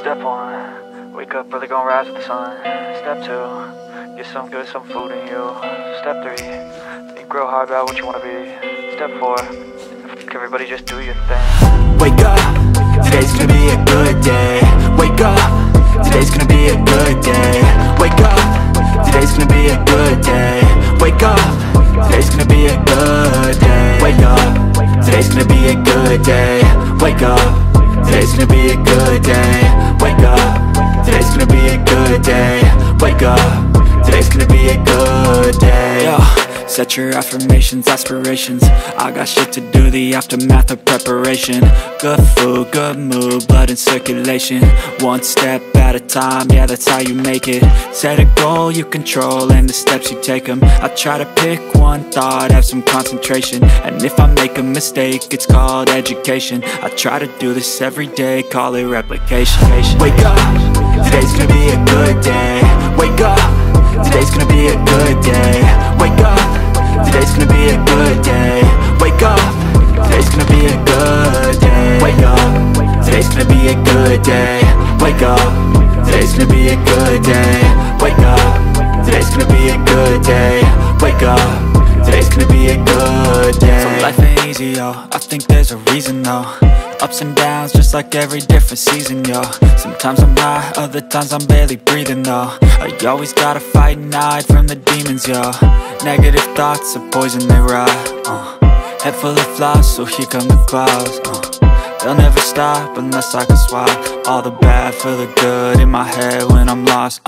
Step 1, wake up early, gonna rise with the sun. Step 2, get some good, some food in you. Step 3, think real hard about what you wanna be. Step 4, everybody just do your thing. Wake up, today's gonna be a good day. Wake up, today's gonna be a good day. Wake up, today's gonna be a good day. Wake up, today's gonna be a good day. Wake up, today's gonna be a good day. Wake up, today's gonna be a good day. Wake up, today's gonna be a good day. Wake up, today's gonna be a good day. Yo, set your affirmations, aspirations. I got shit to do, the aftermath of preparation. Good food, good mood, blood in circulation. One step at a time, yeah, that's how you make it. Set a goal you control and the steps you take them. I try to pick one thought, have some concentration. And if I make a mistake, it's called education. I try to do this every day, call it replication. Wake up, today's gonna be a good day. Wake up, today's gonna be a good day. Wake up, today's gonna be a good day. Wake up, today's gonna be a good day. Wake up, today's gonna be a good day. Wake up, today's gonna be a good day. Wake up, today's gonna be a good day. Wake up, today's gonna be a good day. So life ain't easy, yo, I think there's a reason though. Ups and downs, just like every different season, yo. Sometimes I'm high, other times I'm barely breathing, though. You always gotta fight and hide from the demons, yo. Negative thoughts are poison, they rot. Head full of flies, so here come the clouds. They'll never stop unless I can swap all the bad for the good in my head when I'm lost.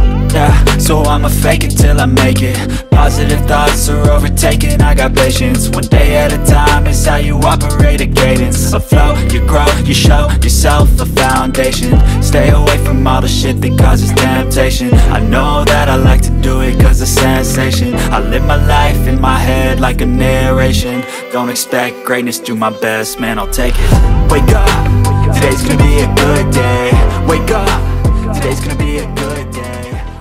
Yeah, so I'ma fake it till I make it. Positive thoughts are overtaken, I got patience. One day at a time is how you operate a cadence. A flow, you grow, you show yourself a foundation. Stay away from all the shit that causes temptation. I know that I like to do it cause it's sensation. I live my life in my head like a narration. Don't expect greatness, do my best, man, I'll take it. Wake up, today's gonna be a good day. Wake up, today's gonna be a good day.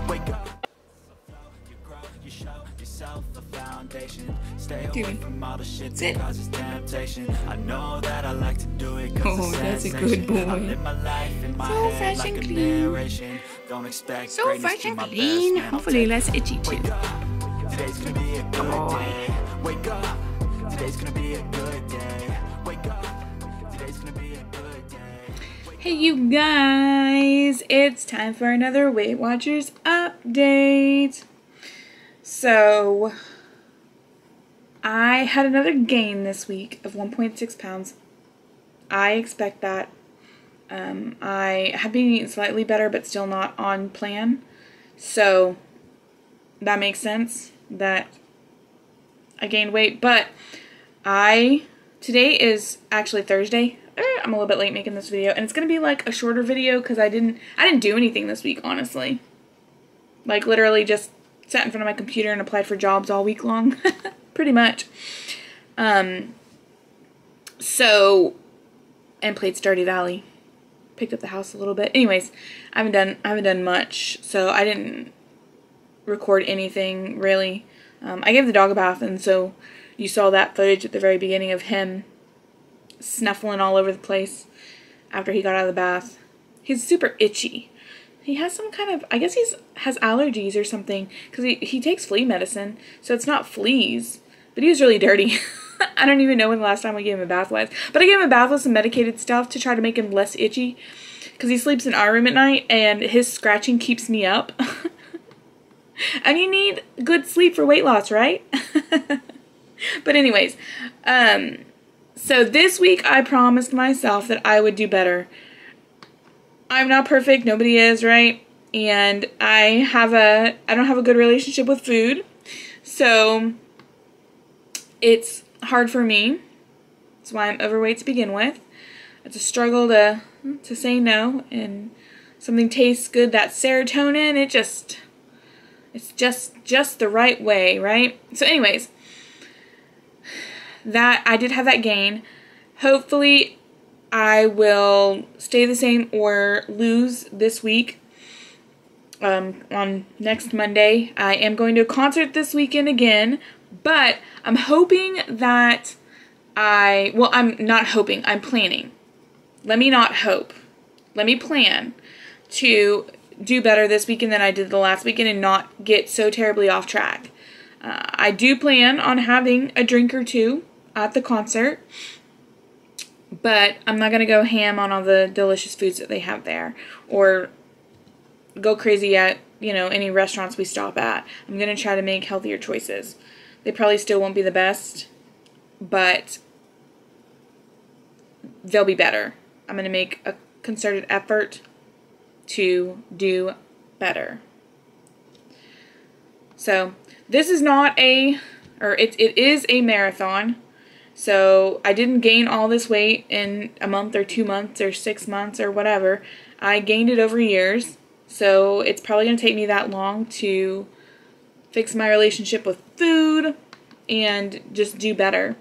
Sit. I know that I like to do it. Oh, that's a good boy. So fresh and clean. So fresh and clean. Hopefully less itchy too. Today's gonna be a good day. Wake up. Today's gonna be a good day. Wake up. Today's gonna be a good day. Hey you guys, it's time for another Weight Watchers update. So I had another gain this week of 1.6 pounds. I expect that. I have been eating slightly better, but still not on plan. So that makes sense that I gained weight. But today is actually Thursday. I'm a little bit late making this video, and it's gonna be like a shorter video because I didn't do anything this week, honestly. Like literally just sat in front of my computer and applied for jobs all week long. Pretty much. So, and played Stardew Valley. Picked up the house a little bit. Anyways, I haven't done much, so I didn't record anything really. I gave the dog a bath, and so you saw that footage at the very beginning of him snuffling all over the place after he got out of the bath. He's super itchy. He has some kind of, I guess has allergies or something, because he takes flea medicine, so it's not fleas. But he was really dirty. I don't even know when the last time we gave him a bath was. But I gave him a bath with some medicated stuff to try to make him less itchy. Because he sleeps in our room at night, and his scratching keeps me up. And you need good sleep for weight loss, right? But anyways, so this week I promised myself that I would do better. I'm not perfect, nobody is, right? And I don't have a good relationship with food. So it's hard for me. That's why I'm overweight to begin with. It's a struggle to say no, and something tastes good, that serotonin, it's just the right way, right? So anyways, that I did have that gain. Hopefully I will stay the same or lose this week. On next Monday. I am going to a concert this weekend again, but I'm hoping that I'm not hoping, I'm planning. Let me not hope. let me plan to do better this weekend than I did the last weekend and not get so terribly off track. I do plan on having a drink or two at the concert, but I'm not going to go ham on all the delicious foods that they have there or go crazy at, you know, any restaurants we stop at. I'm going to try to make healthier choices. They probably still won't be the best, but they'll be better. I'm going to make a concerted effort to do better. So this is not it is a marathon. So I didn't gain all this weight in a month or 2 months or 6 months or whatever. I gained it over years. So it's probably going to take me that long to fix my relationship with food and just do better.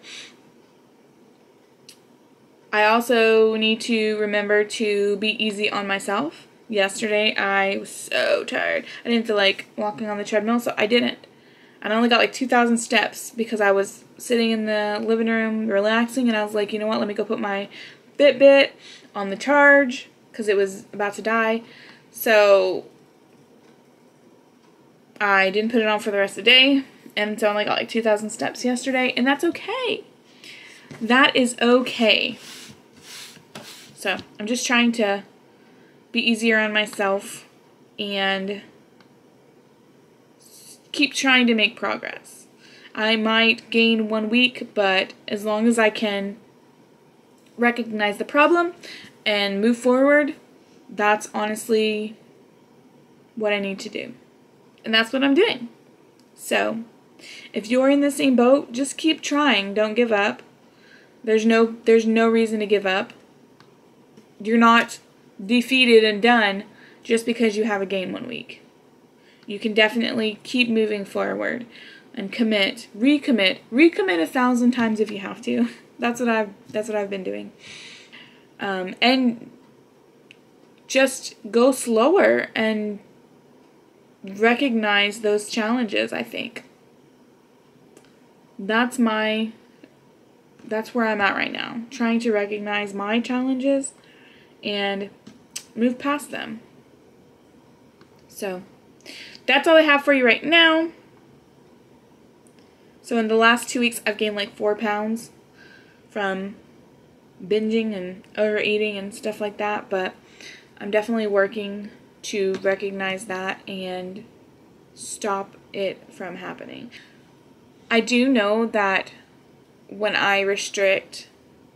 I also need to remember to be easy on myself. Yesterday I was so tired. I didn't feel like walking on the treadmill, so I didn't. And I only got like 2,000 steps because I was sitting in the living room relaxing, and I was like, you know what, let me go put my Fitbit on the charge because it was about to die. So I didn't put it on for the rest of the day, and so I only got like 2,000 steps yesterday, and that's okay. That is okay. So I'm just trying to be easier on myself and keep trying to make progress. I might gain 1 week, but as long as I can recognize the problem and move forward, that's honestly what I need to do. And that's what I'm doing. So if you're in the same boat, just keep trying. Don't give up. There's no reason to give up. You're not defeated and done just because you have a gain 1 week. You can definitely keep moving forward and recommit 1,000 times if you have to. That's what I've been doing. And just go slower and recognize those challenges, I think. That's where I'm at right now. Trying to recognize my challenges and move past them. So that's all I have for you right now. So in the last 2 weeks, I've gained like 4 pounds from binging and overeating and stuff like that, but I'm definitely working to recognize that and stop it from happening. I do know that when I restrict,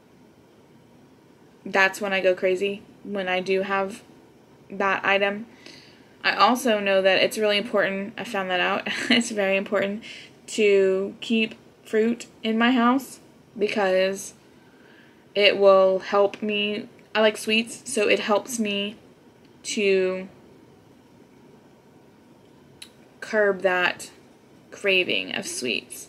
that's when I go crazy, when I do have that item. I also know that it's really important, I found that out, it's very important to keep fruit in my house because it will help me. I like sweets, so it helps me to curb that craving of sweets.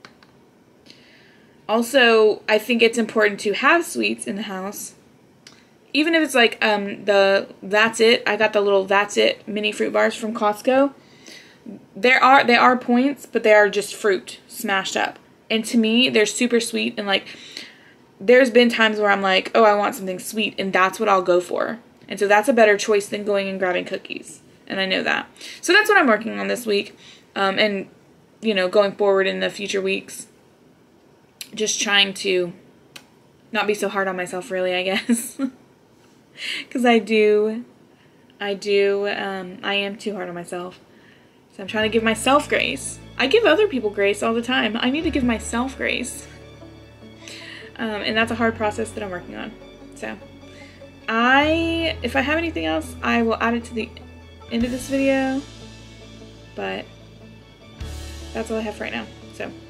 Also, I think it's important to have sweets in the house. Even if it's like the That's It, I got the little That's It mini fruit bars from Costco. They are points, but they are just fruit smashed up. And to me, they're super sweet, and like there's been times where I'm like, oh, I want something sweet, and that's what I'll go for. And so that's a better choice than going and grabbing cookies. And I know that. So that's what I'm working on this week. And, you know, going forward in the future weeks. Just trying to not be so hard on myself, really, I guess. Because I am too hard on myself. So I'm trying to give myself grace. I give other people grace all the time. I need to give myself grace. And that's a hard process that I'm working on. So if I have anything else, I will add it to the end of this video. But that's all I have for right now. So